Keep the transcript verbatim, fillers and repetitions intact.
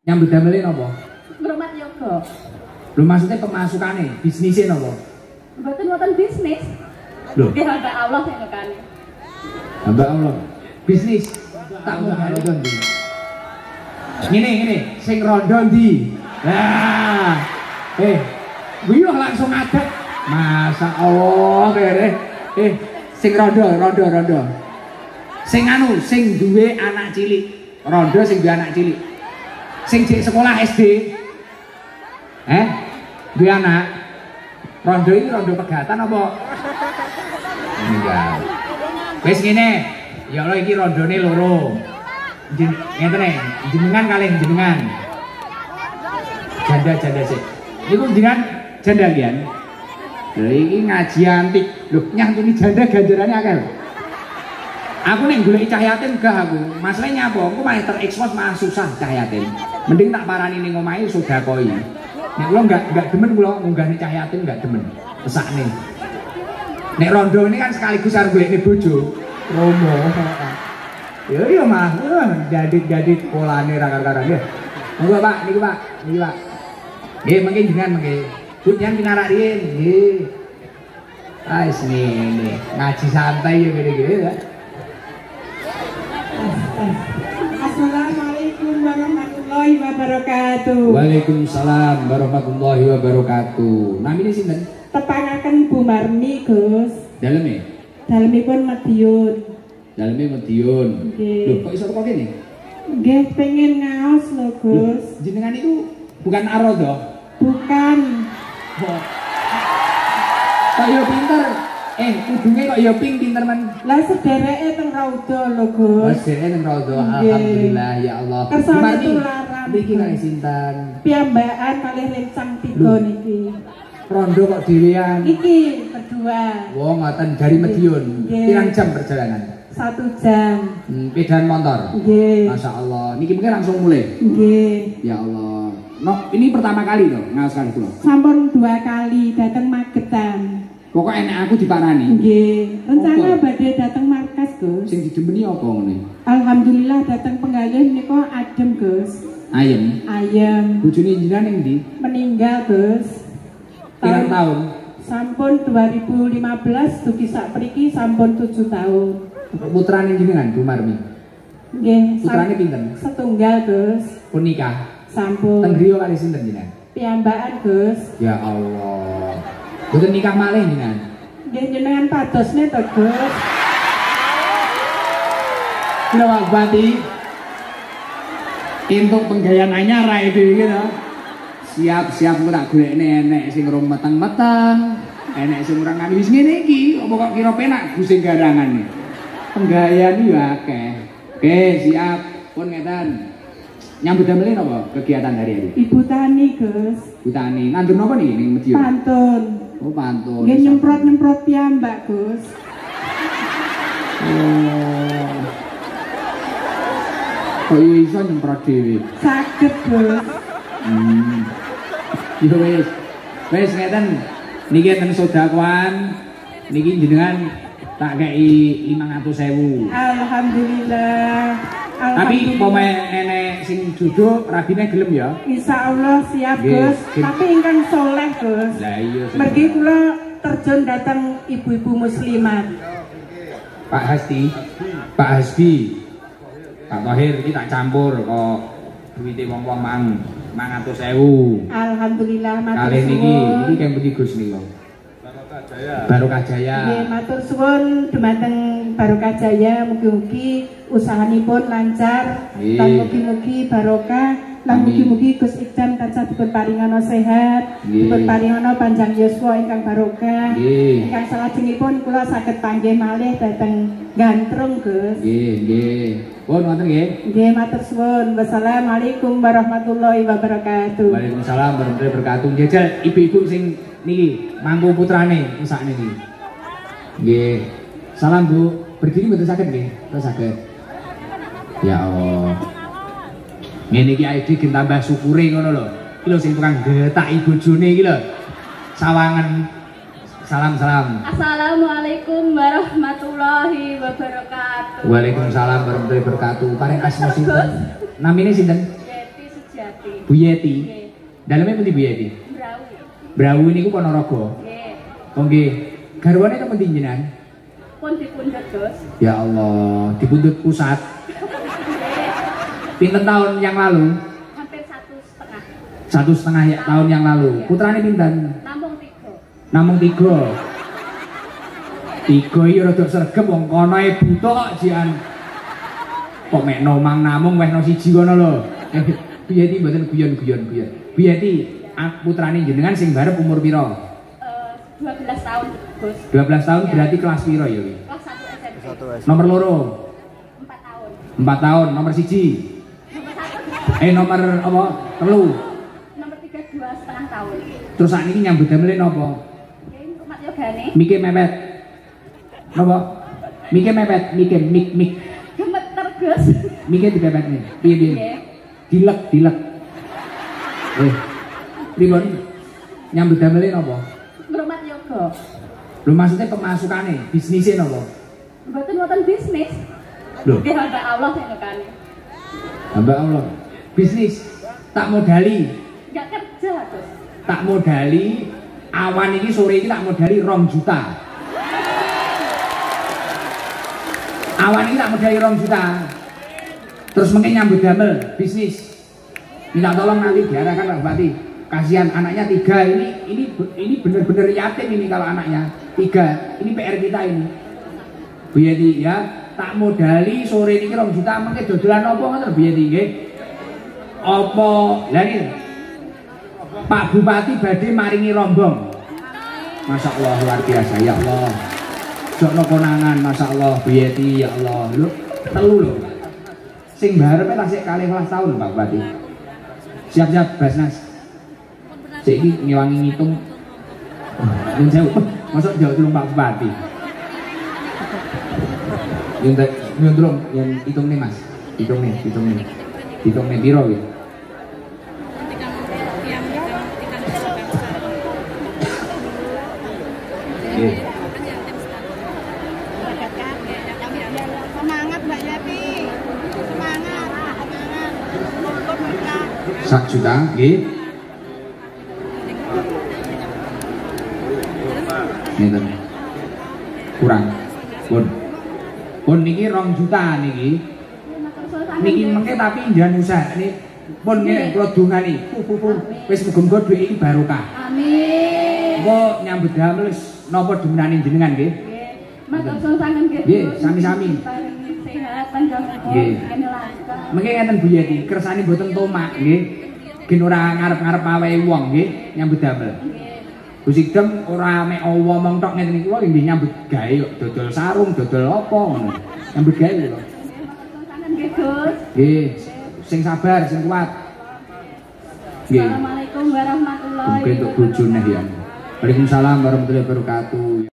Yang bedamele napa? Ngrumat yoga. Lho maksudnya pemasukane, bisnisnya napa? Mboten wonten bisnis. Lho, Nggih hamba Allah sing nekani. hamba Allah. Bisnis tak mau rondo ndi. Ngene ngene, sing rondo ndi? Nah. Eh, wiyuh langsung ngadeg. Masa Allah kere. Eh, sing rondo, rondo, rondo. Sing anu, sing duwe anak cilik. Rondo sing duwe anak cilik. Sing jek sekolah S D. Eh? Duwe anak. Rondo ini rondo pegatan apa? Enggak. Wis ngene. Ya Allah iki rondone loro. Ngeten e, jenengan kalih jenengan. Janda-janda sik. Niku jenengan janda lian. Lha iki ngaji antik. Lho, nyantuni janda ganjarane akeh. Aku nek golek cah yatim gak aku. Masalahnya apa? Aku malah terekspos malah susah cah yatim. Mending tak parani ning omahe sedakoi. Nek kula enggak enggak demen kula ngunggahne cah yatim enggak demen. Pesakne. Nek rondo ini kan sekaligus arep golekne bojo. Romo. Ya iya mah, jadit-jadit polane rakar-karan ya. Monggo Pak, niku Pak, niki Pak. Nggih, mungkin jenengan mengke. Gut yang pinarak riyen, nggih. Ah, wis ngene, ngaji santai ya gini-gini ya. Assalamualaikum warahmatullahi wabarakatuh. Waalaikumsalam warahmatullahi wabarakatuh. Namine sinten? Tepangaken Bu Marni, Gus. Daleme? Dalemipun Madiun. Daleme Madiun. Nggih. Lho, kok iso teko kene? Nggih, pengen ngaos lho, Gus. Loh, jenengan itu bukan Arodo? Bukan. Kok kok yo pinter? Eh, udunge kok yo ping pinter men. Lah sedereke teng Raudha lho, Gus. Mas dhewe nang Raudha. Nggih. Alhamdulillah ya Allah. Kersane Gimana nih? tularan. Niki kalih sinten? Piyambakan kalih lincang tiga Loh. niki. Rondo kok dhewean. Iki berdua. Wong ngoten dari Madiun. Nggih. Pirang jam perjalanan? Satu jam. Hmm, pedan motor. Nggih. Masya Allah. Niki mungkin langsung mulai. Nggih. Ya Allah. No, ini pertama kali loh ngaos kali kula. Sampun dua kali datang Magetan. Pokok enek aku diparani. Nggih, rencana Apa? badhe datang markas, Gus. Sing didemeni apa ngene? Alhamdulillah datang penggalih menika adem, Gus. Ayem. Ayam Bojone jenengan ning ndi? meninggal, Gus. Pirang tahun? Sampun dua ribu lima belas dugi sak priki sampun tujuh tahun. Putrane jenengan Bu Marmi. Nggih, Putrane sam- pinten? setunggal, Gus. Pun nikah. Sampun. Teng griya kali sinten jenengan? Piyambakan, Gus. Ya Allah. Boten nikah malih jenengan. Nggih jenengan padosne to, Gus. Kula wabati. Entuk penggayaan anyar ae dhewe iki to. Siap-siap ku tak golekne enek sing ora meteng-meteng, enek sing ora ngani wis ngene iki, apa kok kira penak gusing garangan iki. Penggayaan iki akeh. Oke, siap. Pun ngeten. Nyambut damel napa kegiatan hari ini? Ibu Tani, Gus. Bu Tani, nandur napa nih ning Madiun? Pantun. Oh, pantun. Nggih nyemprot-nyemprot piyambak, Gus. Oh. Kok iso nyemprot dhewe? Saged, Gus. Hmm. Yo wis. Wis ngeten. Niki enten sedekahan. Niki jenengan tak kei lima ratus ribu. Alhamdulillah. Tapi pemain nenek sing duduk rabine gelem ya. Insya Allah siap, Nggih, Gus. nggih. Tapi ingkang soleh, Gus. Lah iya. Mergi kula terjun datang ibu-ibu muslimat. Pak Hasbi, Pak Hasbi, Pak Tohir iki tak campur kok duwite wong-wong mang lima ratus ribu. Alhamdulillah matur Kali niki, suwun. niki kang pundi Gus niku? Barokah Jaya. Barokah Jaya. Nggih, matur suwun dumateng Barokah Jaya, mugi-mugi usahanipun lancar, Nggih. lan mugi-mugi barokah, lan Amin. mugi-mugi Gus Iksan tansah dipun paringana sehat, Nggih. dipun paringana panjang yuswa ingkang barokah. Nggih. Ingkang salajengipun kula saged panggih malih dhateng Gantrung, Gus. Nggih, nggih. Pun wonten nggih. Nggih, matur suwun. Wassalamualaikum warahmatullahi wabarakatuh. Waalaikumsalam warahmatullahi wabarakatuh. Jajal ibu-ibu sing niki mangku putrane sak niki. Nggih. Salam Bu. Berdiri mboten saged nggih? Terus saged. Ya Allah. Ngene iki ae iki tambah syukure ngono lho. Iki lho sing tukang getaki bojone iki lho. Sawangan. Salam-salam. Assalamualaikum warahmatullahi wabarakatuh. Waalaikumsalam warahmatullahi wabarakatuh. Paring asma sinten? Namine sinten? Yeti Yati. Bu Yeti. Nggih. Dalamnya pundi Bu Yeti? Brawu. Brawu niku Ponorogo. Nggih. Oh nggih. Garwane teng pundi jenengan? Pun dipundhut, Gus. Ya Allah, di Pundut Pusat. Pinten tahun yang lalu? Hampir satu setengah. Satu setengah ya, tahun yang lalu. Putrane pinten? Nampung tiga. Namung tiga. Tiga iki rada sregep wong kono e buta kok jian. Kok mek nomang namung wehno siji kono lho. Eh, Bu Yeti mboten guyon-guyon guyon. Bu Yeti, putrane jenengan sing barep umur pira? Eh, dua belas tahun, Gus. dua belas tahun Ya. berarti kelas pira ya iki? Kelas satu S M P. Satu S. Nomor loro? empat tahun. empat tahun, nomor siji. Nomor satu. Eh nomor apa? Telu. Nomor tiga dua setengah tahun. Terus saat ini nyambut damel napa? Ini umat yogane. Mike mepet. Napa? Mike mepet, mike mik mik. Gemeter, Gus. Mike dipepet nih. Piye piye? Nggih. Dilek, dilek. Eh. Pripun? Nyambut damel napa? Ngrumat yoga. Lho maksudnya pemasukane, bisnisnya napa? Mboten wonten bisnis. Lho, Nggih, hamba Allah sing nekani. hamba Allah. Bisnis tak modali, Enggak kerja, Gus. tak modali awan iki sore iki tak modali rong juta. Awan ini tak modali rong juta. Terus mungkin nyambut damel bisnis. Minta tolong nanti diarahkan Pak Bupati. Kasihan anaknya tiga ini, ini ini benar-benar yatim ini kalau anaknya tiga. Ini P R kita ini. Bu Yeti ya, tak modali sore ini rong juta mungkin dodolan apa ngoten Bu Yeti nggih. Apa? Lah iki Pak Bupati badhe maringi rombong. Masya Allah luar biasa ya Allah. Jokno konangan Masya Allah Bu Yeti ya Allah. Lho, telu lho. Sing barepe tasik kalih welas tahun Pak Bupati. Siap-siap Basnas. Sik iki ngewangi ngitung. Nyun sewu. Masuk jauh tulung Pak Bupati. Nyun nyun tulung yang hitung nih Mas. Hitung nih, hitung nih. Hitung nih piro iki? Nggih. Semangat Mbak Yati. Semangat. Semangat. Sak juta, nggih. Ngeten. Kurang. Pun. Pun niki rong juta niki. Niki mengke tapi njan usaha niki. Pun nggih kula dongani. Pu pu pu. Wis muga-muga dhuwit iki barokah. Amin. Engko nyambut damel wis napa demenane jenengan nggih? Matur suwun sangen nggih. Nggih, sami-sami. Paringi sehat panjang umur, Nggih. kene lancar. Mengke ngeten Bu Yeti, kersane mboten tomak nggih. Gen ora ngarep-ngarep awehe wong nggih nyambut damel. Nggih. Gusti Dem ora mek omong tok ngeten iki kula nggih nyambut gawe kok dodol sarung, dodol apa ngono. Nyambut gawe kula. Matur suwun sangen nggih, Gus. Nggih, sing sabar, sing kuat. Nggih. Assalamualaikum warahmatullahi Mungkin untuk bojone ya. Waalaikumsalam warahmatullahi wabarakatuh.